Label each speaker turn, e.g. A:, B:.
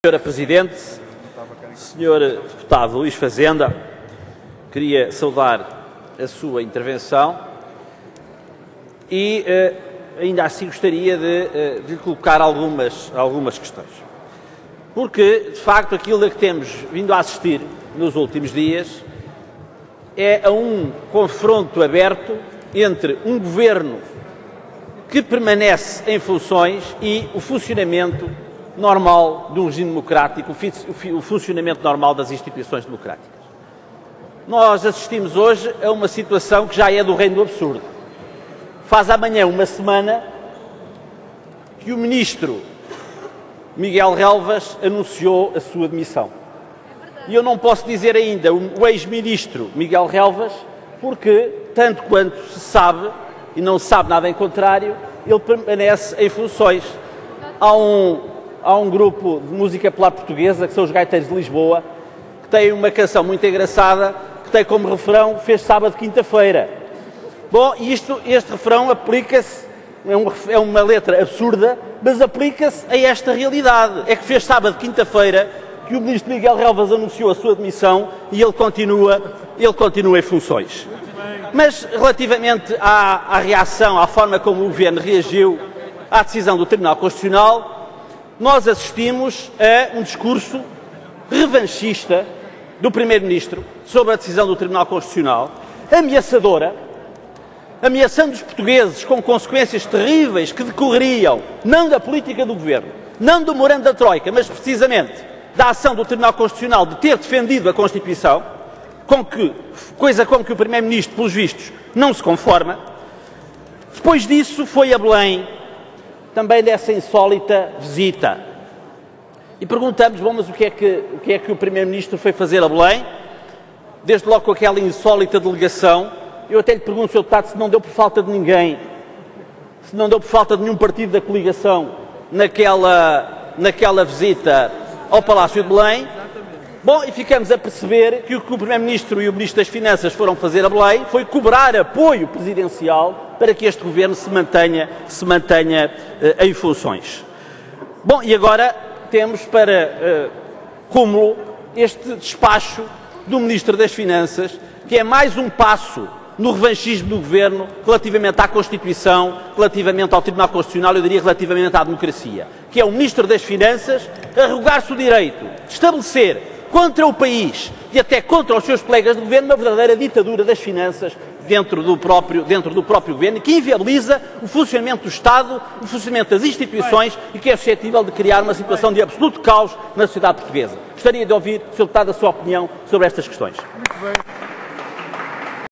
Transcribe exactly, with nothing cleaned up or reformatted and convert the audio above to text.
A: senhora Presidente, senhor Deputado Luís Fazenda, queria saudar a sua intervenção e eh, ainda assim gostaria de, eh, de lhe colocar algumas, algumas questões. Porque, de facto, aquilo a que temos vindo a assistir nos últimos dias é a um confronto aberto entre um governo que permanece em funções e o funcionamento normal de um regime democrático, o funcionamento normal das instituições democráticas. Nós assistimos hoje a uma situação que já é do reino do absurdo. Faz amanhã uma semana que o ministro Miguel Relvas anunciou a sua demissão. E eu não posso dizer ainda o ex-ministro Miguel Relvas, porque, tanto quanto se sabe, e não se sabe nada em contrário, ele permanece em funções. Há um Há um grupo de música popular portuguesa, que são os Gaiteiros de Lisboa, que tem uma canção muito engraçada, que tem como refrão "Fez sábado, quinta-feira". Bom, isto, este refrão aplica-se, é, um, é uma letra absurda, mas aplica-se a esta realidade. É que fez sábado, quinta-feira, que o ministro Miguel Relvas anunciou a sua demissão e ele continua, ele continua em funções. Mas, relativamente à, à reação, à forma como o governo reagiu à decisão do Tribunal Constitucional, nós assistimos a um discurso revanchista do Primeiro-Ministro sobre a decisão do Tribunal Constitucional, ameaçadora, ameaçando os portugueses com consequências terríveis que decorreriam não da política do Governo, não do memorando da Troika, mas precisamente da ação do Tribunal Constitucional de ter defendido a Constituição, com que, coisa com que o Primeiro-Ministro, pelos vistos, não se conforma. Depois disso foi a Belém, também dessa insólita visita. E perguntamos, bom, mas o que é que o, que é que o Primeiro-Ministro foi fazer a Belém? Desde logo com aquela insólita delegação. Eu até lhe pergunto, senhor Deputado, se não deu por falta de ninguém, se não deu por falta de nenhum partido da coligação naquela, naquela visita ao Palácio de Belém. Bom, e ficamos a perceber que o que o Primeiro-Ministro e o Ministro das Finanças foram fazer a Belém foi cobrar apoio presidencial para que este Governo se mantenha, se mantenha uh, em funções. Bom, e agora temos para uh, cúmulo este despacho do Ministro das Finanças, que é mais um passo no revanchismo do Governo relativamente à Constituição, relativamente ao Tribunal Constitucional, eu diria relativamente à democracia, que é o Ministro das Finanças arrogar-se o direito de estabelecer contra o país e até contra os seus colegas de governo uma verdadeira ditadura das finanças dentro do próprio, dentro do próprio governo, que inviabiliza o funcionamento do Estado, o funcionamento das instituições e que é suscetível de criar uma situação de absoluto caos na sociedade portuguesa. Gostaria de ouvir, senhor Deputado, a sua opinião sobre estas questões.
B: Muito bem.